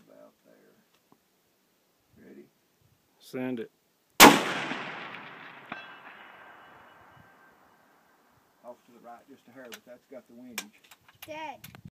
about there. Ready? Send it. Off to the right just a hair, but that's got the windage. Dad.